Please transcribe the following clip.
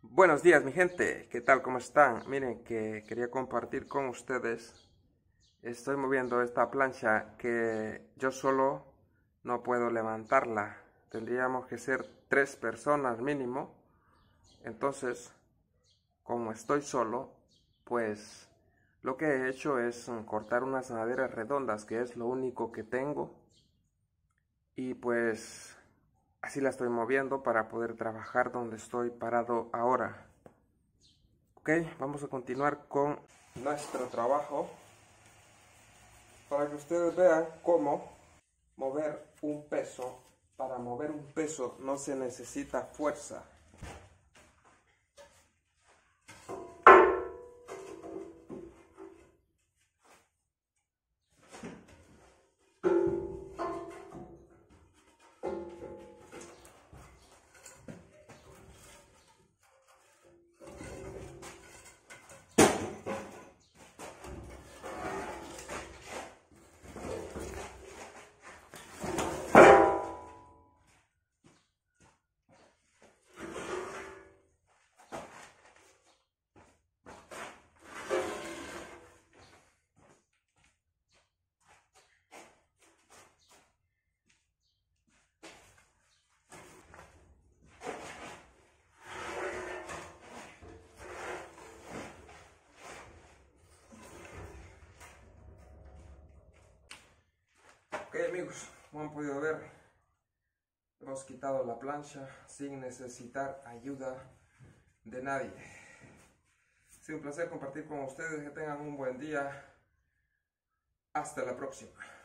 Buenos días, mi gente, ¿qué tal? ¿Cómo están? Miren que quería compartir con ustedes. Estoy moviendo esta plancha que yo solo no puedo levantarla. Tendríamos que ser 3 personas mínimo. Entonces, como estoy solo, pues lo que he hecho es cortar unas maderas redondas, que es lo único que tengo. Y pues así la estoy moviendo para poder trabajar donde estoy parado ahora. Ok, vamos a continuar con nuestro trabajo para que ustedes vean cómo mover un peso. Para mover un peso no se necesita fuerza. Ok, amigos, como han podido ver, hemos quitado la plancha sin necesitar ayuda de nadie. Ha sido un placer compartir con ustedes. Que tengan un buen día. Hasta la próxima.